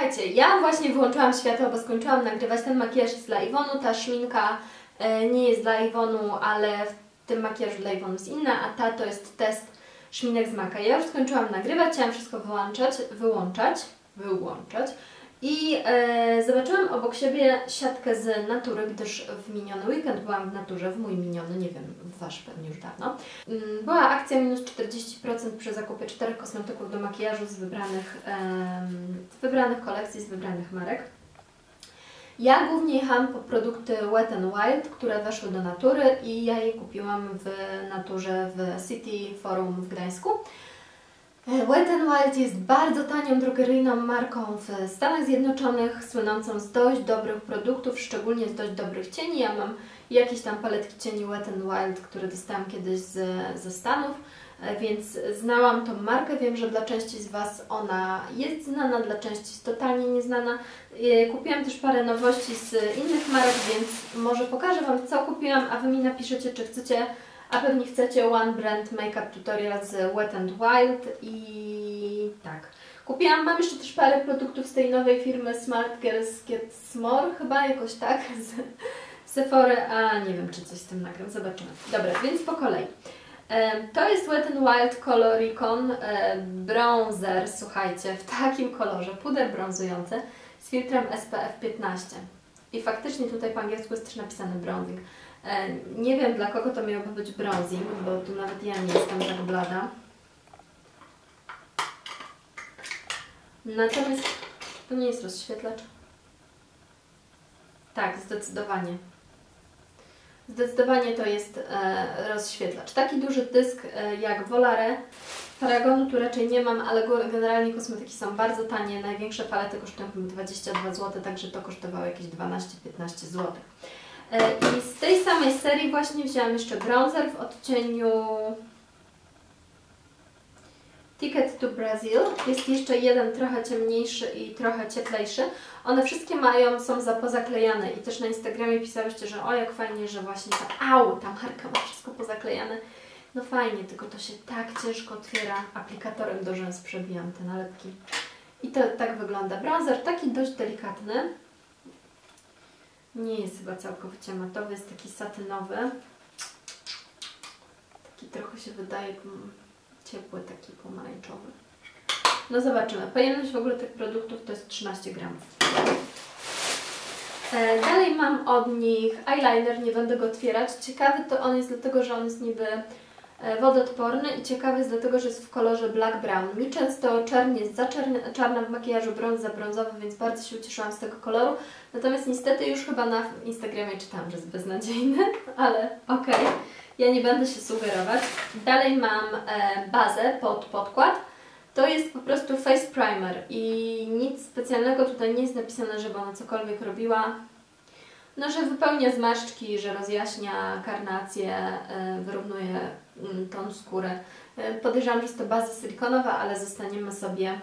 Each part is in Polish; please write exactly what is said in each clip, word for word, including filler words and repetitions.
Słuchajcie, ja właśnie wyłączyłam światło, bo skończyłam nagrywać. Ten makijaż jest dla Iwonu, ta szminka e, nie jest dla Iwonu, ale w tym makijażu dla Iwonu jest inna, a ta to jest test szminek z Maka. Ja już skończyłam nagrywać, chciałam wszystko wyłączać, wyłączać, wyłączać i e, zobaczyłam obok siebie siatkę z Natury, gdyż w miniony weekend byłam w Naturze, w mój miniony, nie wiem, w Wasz pewnie już dawno. Była akcja minus czterdzieści procent przy zakupie czterech kosmetyków do makijażu z wybranych, e, z wybranych kolekcji, z wybranych marek. Ja głównie jechałam po produkty Wet n Wild, które weszły do Natury i ja je kupiłam w Naturze w City Forum w Gdańsku. Wet n Wild jest bardzo tanią, drogeryjną marką w Stanach Zjednoczonych, słynącą z dość dobrych produktów, szczególnie z dość dobrych cieni. Ja mam jakieś tam paletki cieni Wet n Wild, które dostałam kiedyś z, ze Stanów, więc znałam tą markę. Wiem, że dla części z Was ona jest znana, dla części jest totalnie nieznana. Kupiłam też parę nowości z innych marek, więc może pokażę Wam, co kupiłam, a Wy mi napiszecie, czy chcecie, a pewnie chcecie One Brand Makeup Tutorial z Wet n Wild i tak. Kupiłam, mam jeszcze też parę produktów z tej nowej firmy Smart Girls Get More, chyba jakoś tak, z Sephory, a nie wiem, czy coś z tym nagram, zobaczymy. Dobra, więc po kolei. To jest Wet n Wild Color Recon Bronzer, słuchajcie, w takim kolorze, puder brązujący z filtrem S P F piętnaście. I faktycznie tutaj po angielsku jest też napisany bronzing. Nie wiem, dla kogo to miałoby być bronzing, bo tu nawet ja nie jestem tak blada. Natomiast to nie jest rozświetlacz. Tak, zdecydowanie. Zdecydowanie to jest e, rozświetlacz. Taki duży dysk e, jak Volare. Paragonu tu raczej nie mam, ale generalnie kosmetyki są bardzo tanie. Największe palety kosztują dwadzieścia dwa złote, także to kosztowało jakieś dwanaście piętnaście złotych. E, I z tej samej serii właśnie wzięłam jeszcze bronzer w odcieniu Ticket to Brazil. Jest jeszcze jeden trochę ciemniejszy i trochę cieplejszy. One wszystkie mają, są za pozaklejane i też na Instagramie pisałyście, że o jak fajnie, że właśnie ta, au, ta marka ma wszystko pozaklejane. No fajnie, tylko to się tak ciężko otwiera. Aplikatorem do rzęs przebijam te nalepki. I to tak wygląda. Bronzer taki dość delikatny. Nie jest chyba całkowicie matowy, jest taki satynowy. Taki trochę się wydaje ciepły, taki pomarańczowy. No zobaczymy. Pojemność w ogóle tych produktów to jest trzynaście gramów. E, dalej mam od nich eyeliner, nie będę go otwierać. Ciekawy to on jest dlatego, że on jest niby wodoodporny i ciekawy jest dlatego, że jest w kolorze black brown. Mi często czerń jest za czarny, czarna w makijażu, brąz za brązowy, więc bardzo się ucieszyłam z tego koloru. Natomiast niestety już chyba na Instagramie czytałam, że jest beznadziejny, ale okej. Okay. Ja nie będę się sugerować. Dalej mam e, bazę pod podkład. To jest po prostu face primer i nic specjalnego tutaj nie jest napisane, żeby ona cokolwiek robiła. No, że wypełnia zmarszczki, że rozjaśnia karnację, e, wyrównuje mm, ton skóry. E, podejrzewam, że jest to baza silikonowa, ale zostaniemy sobie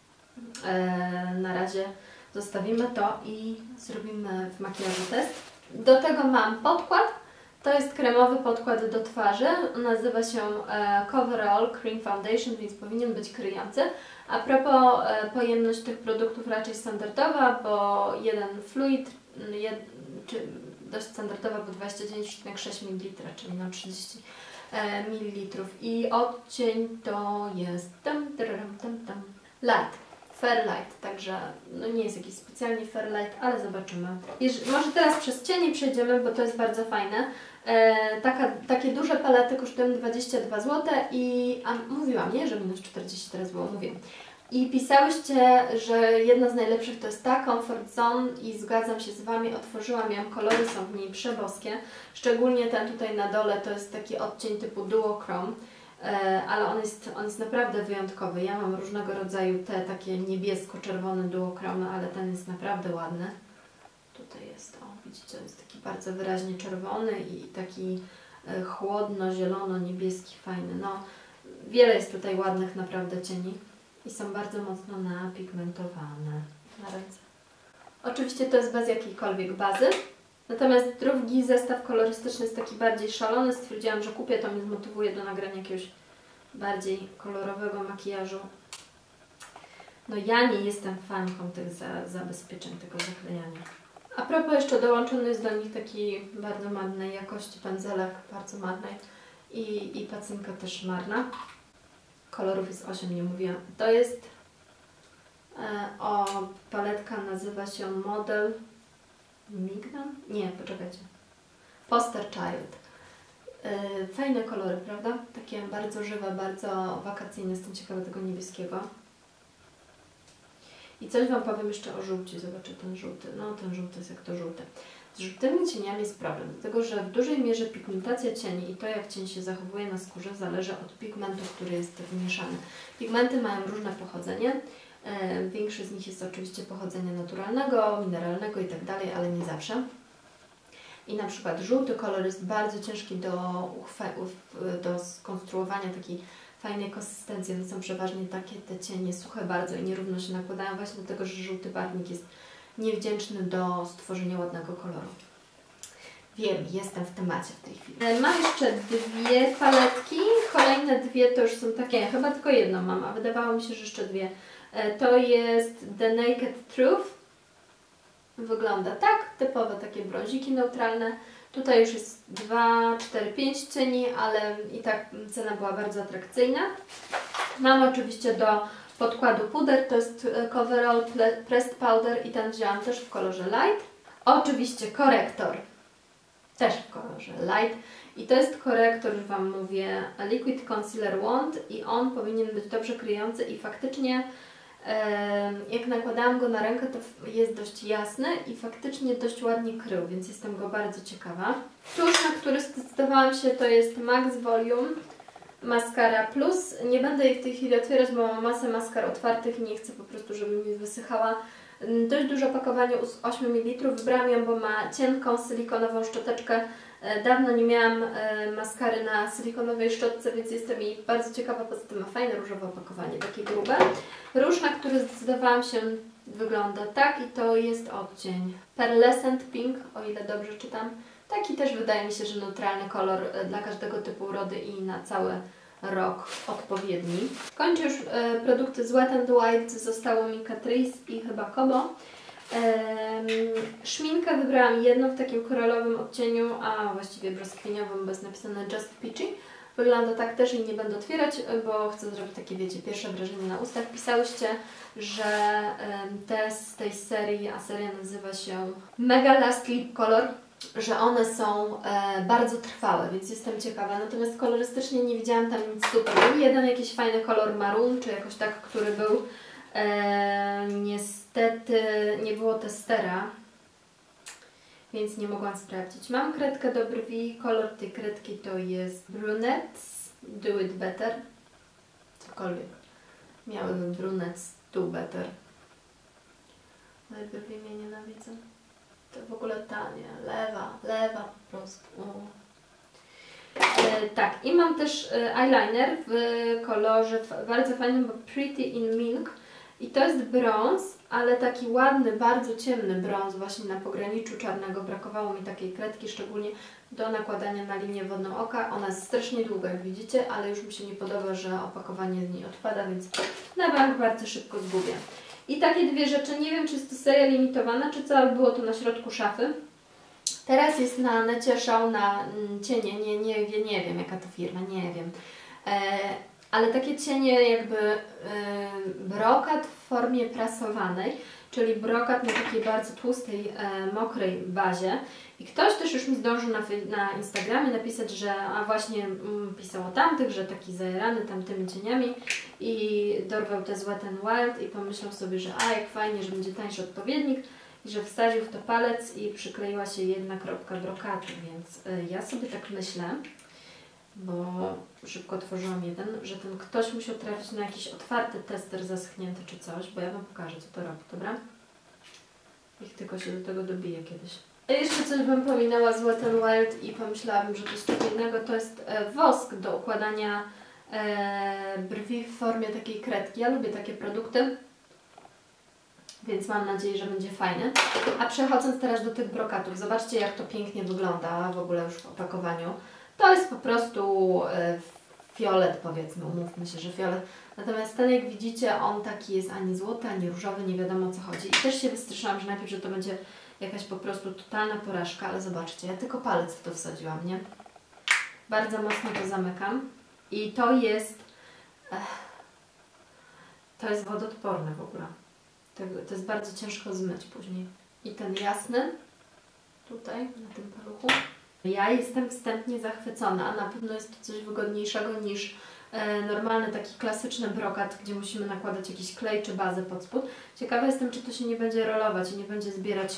e, na razie, zostawimy to i zrobimy w makijażu test. Do tego mam podkład. To jest kremowy podkład do twarzy, nazywa się e, Coverall Cream Foundation, więc powinien być kryjący. A propos e, pojemność tych produktów raczej standardowa, bo jeden fluid, jed, czy dość standardowa, bo dwadzieścia dziewięć przecinek sześć mililitrów, czyli no trzydzieści mililitrów. I odcień to jest tam, tam, tam, tam, light. Fair Light, także no nie jest jakiś specjalnie Fair Light, ale zobaczymy. Jeż, może teraz przez cienie przejdziemy, bo to jest bardzo fajne. E, taka, takie duże palety kosztują dwadzieścia dwa złote i a, mówiłam, nie, że minus czterdzieści teraz było, mówię. I pisałyście, że jedna z najlepszych to jest ta Comfort Zone i zgadzam się z Wami, otworzyłam ją, kolory są w niej przeboskie. Szczególnie ten tutaj na dole to jest taki odcień typu Duochrome. Ale on jest, on jest naprawdę wyjątkowy. Ja mam różnego rodzaju te takie niebiesko-czerwone duochrome, ale ten jest naprawdę ładny. Tutaj jest, o widzicie, on jest taki bardzo wyraźnie czerwony i taki chłodno-zielono-niebieski, fajny. No, wiele jest tutaj ładnych naprawdę cieni i są bardzo mocno napigmentowane na ręce. Oczywiście to jest bez jakiejkolwiek bazy. Natomiast drugi zestaw kolorystyczny jest taki bardziej szalony. Stwierdziłam, że kupię, to mnie zmotywuje do nagrania jakiegoś bardziej kolorowego makijażu. no ja nie jestem fanką tych za, zabezpieczeń, tego zaklejania. A propos, jeszcze dołączony jest do nich taki bardzo marnej jakości pędzelek, bardzo marnej i, i pacynka też marna. Kolorów jest osiem, nie mówiłam. To jest e, o, paletka nazywa się Model Mignon? Nie, poczekajcie. Poster Child. E, fajne kolory, prawda? Takie bardzo żywe, bardzo wakacyjne. Jestem ciekawa tego niebieskiego. I coś Wam powiem jeszcze o żółci. Zobaczę ten żółty. No, ten żółty jest jak to żółte. Z żółtymi cieniami jest problem, dlatego że w dużej mierze pigmentacja cieni i to, jak cień się zachowuje na skórze, zależy od pigmentu, który jest wymieszany. Pigmenty mają różne pochodzenie. E, większość z nich jest oczywiście pochodzenia naturalnego, mineralnego i tak dalej, ale nie zawsze. I na przykład żółty kolor jest bardzo ciężki do, do skonstruowania takiej fajnej konsystencji. One są przeważnie takie te cienie suche bardzo i nierówno się nakładają właśnie dlatego, że żółty barwnik jest niewdzięczny do stworzenia ładnego koloru. Wiem, jestem w temacie w tej chwili. Mam jeszcze dwie paletki. Kolejne dwie to już są takie, chyba tylko jedną mam, a wydawało mi się, że jeszcze dwie. To jest The Naked Truth. Wygląda tak, typowe takie brąziki neutralne. Tutaj już jest dwa, cztery, pięć cieni, ale i tak cena była bardzo atrakcyjna. Mam oczywiście do podkładu puder, to jest Coverall Pressed Powder i ten wzięłam też w kolorze Light. Oczywiście korektor, też w kolorze Light. I to jest korektor, już Wam mówię, Liquid Concealer Wand i on powinien być dobrze kryjący i faktycznie jak nakładałam go na rękę, to jest dość jasny i faktycznie dość ładnie krył, więc jestem go bardzo ciekawa. Tusz, na który zdecydowałam się, to jest Max Volume Mascara Plus. Nie będę jej w tej chwili otwierać, bo mam masę maskar otwartych i nie chcę po prostu, żeby mi wysychała. Dość duże opakowanie osiem mililitrów. Wybrałam ją, bo ma cienką silikonową szczoteczkę. Dawno nie miałam maskary na silikonowej szczotce, więc jestem jej bardzo ciekawa. Poza tym ma fajne różowe opakowanie, takie grube. Róż, na który zdecydowałam się, wygląda tak i to jest odcień Pearlescent Pink, o ile dobrze czytam. Taki też wydaje mi się, że neutralny kolor dla każdego typu urody i na cały rok odpowiedni. Kończę już e, produkty z Wet n Wild, zostało mi Catrice i chyba Kobo. E, szminkę wybrałam jedną w takim koralowym odcieniu, a właściwie brzoskwiniowym, bo jest napisane Just Peachy. Wygląda tak też i nie będę otwierać, bo chcę zrobić takie, wiecie, pierwsze wrażenie na ustach. Pisałyście, że e, te z tej serii, a seria nazywa się Mega Last Lip Color, że one są e, bardzo trwałe, więc jestem ciekawa. Natomiast kolorystycznie nie widziałam tam nic super. Był jeden jakiś fajny kolor maroon, czy jakoś tak, który był. E, niestety nie było testera, więc nie mogłam sprawdzić. Mam kredkę do brwi. Kolor tej kredki to jest Brunettes Do It Better. Cokolwiek. Miałyby Brunettes Do Better. Moje brwi mnie nienawidzą. To w ogóle ta, nie, lewa, lewa po prostu. E, tak, i mam też e, eyeliner w kolorze w, bardzo fajnym, bo Pretty in Milk. I to jest brąz, ale taki ładny, bardzo ciemny brąz, właśnie na pograniczu czarnego. Brakowało mi takiej kredki, szczególnie do nakładania na linię wodną oka. Ona jest strasznie długa, jak widzicie, ale już mi się nie podoba, że opakowanie z niej odpada, więc na bank bardzo szybko zgubię. I takie dwie rzeczy, nie wiem, czy jest to seria limitowana, czy co, było to na środku szafy. Teraz jest na necie szał na cienie, nie, nie, nie, nie wiem jaka to firma, nie wiem. E, ale takie cienie jakby e, brokat w formie prasowanej, czyli brokat na takiej bardzo tłustej, e, mokrej bazie. I ktoś też już mi zdążył na, na Instagramie napisać, że a właśnie mm, pisał o tamtych, że taki zajarany tamtymi cieniami i dorwał te z Wet n Wild i pomyślał sobie, że a jak fajnie, że będzie tańszy odpowiednik i że wsadził w to palec i przykleiła się jedna kropka brokatu, więc y, ja sobie tak myślę, bo szybko otworzyłam jeden, że ten ktoś musiał trafić na jakiś otwarty tester zaschnięty czy coś, bo ja Wam pokażę, co to robi, dobra? Niech tylko się do tego dobije kiedyś. Jeszcze coś bym pominęła z Wet n Wild i pomyślałabym, że to jest coś innego. To jest e, wosk do układania e, brwi w formie takiej kredki. Ja lubię takie produkty, więc mam nadzieję, że będzie fajny. A przechodząc teraz do tych brokatów, zobaczcie jak to pięknie wygląda w ogóle już w opakowaniu. To jest po prostu e, fiolet, powiedzmy, umówmy się, że fiolet. Natomiast ten, jak widzicie, on taki jest ani złoty, ani różowy, nie wiadomo o co chodzi. I też się wystraszyłam, że najpierw, że to będzie jakaś po prostu totalna porażka, ale zobaczcie, ja tylko palec w to wsadziłam, nie? Bardzo mocno to zamykam. I to jest... Ech, to jest wodoodporne w ogóle. To, to jest bardzo ciężko zmyć później. I ten jasny, tutaj, na tym paluchu. Ja jestem wstępnie zachwycona. Na pewno jest to coś wygodniejszego niż e, normalny taki klasyczny brokat, gdzie musimy nakładać jakiś klej czy bazę pod spód. Ciekawa jestem, czy to się nie będzie rolować i nie będzie zbierać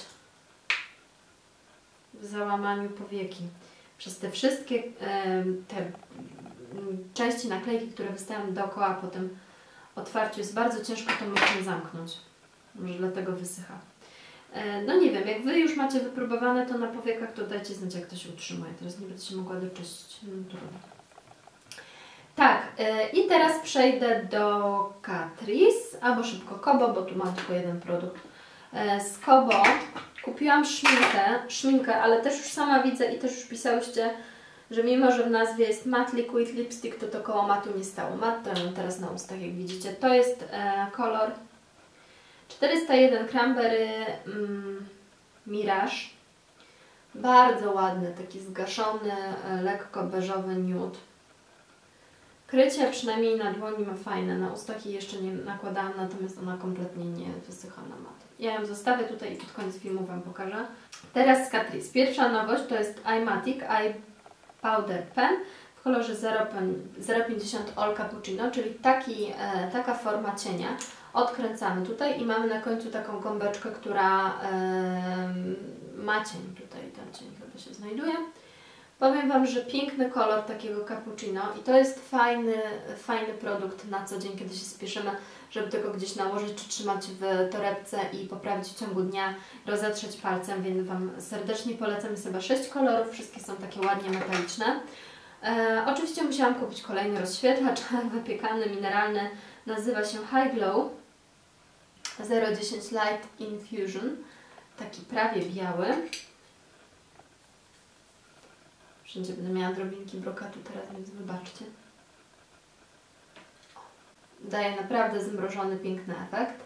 w załamaniu powieki. Przez te wszystkie e, te części naklejki, które wystają dookoła po tym otwarciu, jest bardzo ciężko to mocno zamknąć. Może dlatego wysycha. No nie wiem, jak Wy już macie wypróbowane to na powiekach, to dajcie znać, jak to się utrzymuje. Teraz nie będę się mogła doczyścić. No, trudno. Tak, i teraz przejdę do Catrice, albo szybko Kobo, bo tu mam tylko jeden produkt. Z Kobo kupiłam szminkę, szminkę, ale też już sama widzę i też już pisałyście, że mimo, że w nazwie jest Matte Liquid Lipstick, to to koło matu nie stało. Mat to mam teraz na ustach, jak widzicie. To jest e, kolor czterysta jeden Cranberry mm, Mirage. Bardzo ładny, taki zgaszony, e, lekko beżowy nude. Krycie przynajmniej na dłoni ma fajne, na ustach jej jeszcze nie nakładałam, natomiast ona kompletnie nie wysycha na mat. Ja ją zostawię tutaj i pod koniec filmu Wam pokażę. Teraz z Catrice. Pierwsza nowość to jest iMatic Eye Powder Pen w kolorze zero pięćdziesiąt All Cappuccino, czyli taki, e, taka forma cienia. Odkręcamy tutaj i mamy na końcu taką gąbeczkę, która e, ma cień. Tutaj ten cień chyba się znajduje. Powiem Wam, że piękny kolor takiego cappuccino i to jest fajny, fajny produkt na co dzień, kiedy się spieszymy, żeby tego gdzieś nałożyć czy trzymać w torebce i poprawić w ciągu dnia, rozetrzeć palcem, więc Wam serdecznie polecam. Jest chyba sześć kolorów, wszystkie są takie ładnie metaliczne. E, oczywiście musiałam kupić kolejny rozświetlacz wypiekany, mineralny, nazywa się High Glow zero dziesięć Light Infusion, taki prawie biały. Wszędzie będę miała drobinki brokatu teraz, więc wybaczcie. Daje naprawdę zmrożony, piękny efekt.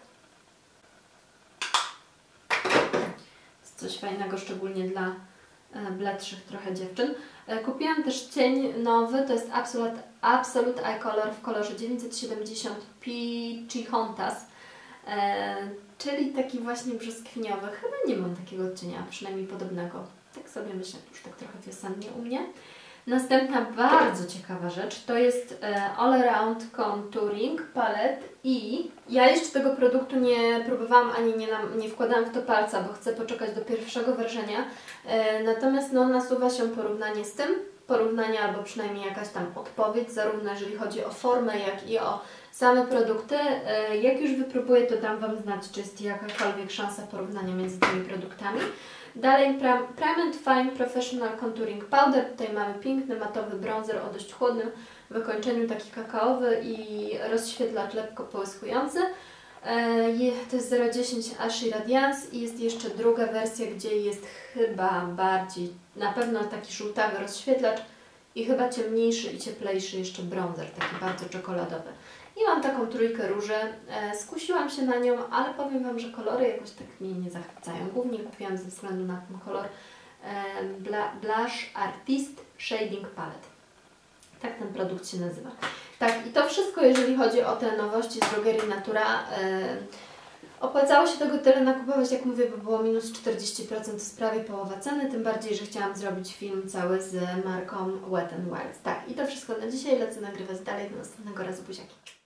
Jest coś fajnego, szczególnie dla bledszych trochę dziewczyn. Kupiłam też cień nowy, to jest Absolute, Absolute Eye Color w kolorze dziewięćset siedemdziesiąt Pocahontas, e, czyli taki właśnie brzoskwiniowy. Chyba nie mam takiego odcienia, przynajmniej podobnego. Tak sobie myślę, już tak trochę wiosennie u mnie. Następna bardzo ciekawa rzecz to jest e, All Around Contouring Palette i ja jeszcze tego produktu nie próbowałam ani nie, nam, nie wkładałam w to palca, bo chcę poczekać do pierwszego wrażenia. E, natomiast no, nasuwa się porównanie z tym, porównanie albo przynajmniej jakaś tam odpowiedź, zarówno jeżeli chodzi o formę, jak i o same produkty. E, jak już wypróbuję, to dam Wam znać, czy jest jakakolwiek szansa porównania między tymi produktami. Dalej Prime and Fine Professional Contouring Powder. Tutaj mamy piękny matowy bronzer o dość chłodnym wykończeniu, taki kakaowy i rozświetlacz lekko połyskujący. To jest zero dziesięć Ashy Radiance i jest jeszcze druga wersja, gdzie jest chyba bardziej, na pewno taki żółtawy rozświetlacz i chyba ciemniejszy i cieplejszy jeszcze bronzer, taki bardzo czekoladowy. I mam taką trójkę róży. E, skusiłam się na nią, ale powiem Wam, że kolory jakoś tak mnie nie zachwycają. Głównie kupiłam ze względu na ten kolor e, Bla, Blush Artist Shading Palette. Tak ten produkt się nazywa. Tak, i to wszystko, jeżeli chodzi o te nowości z drogerii Natura. E, opłacało się tego tyle nakupować, jak mówię, bo było minus czterdzieści procent, to jest prawie połowa ceny, tym bardziej, że chciałam zrobić film cały z marką Wet n Wild. Tak, i to wszystko na dzisiaj, lecę nagrywać dalej, do następnego razu, buziaki.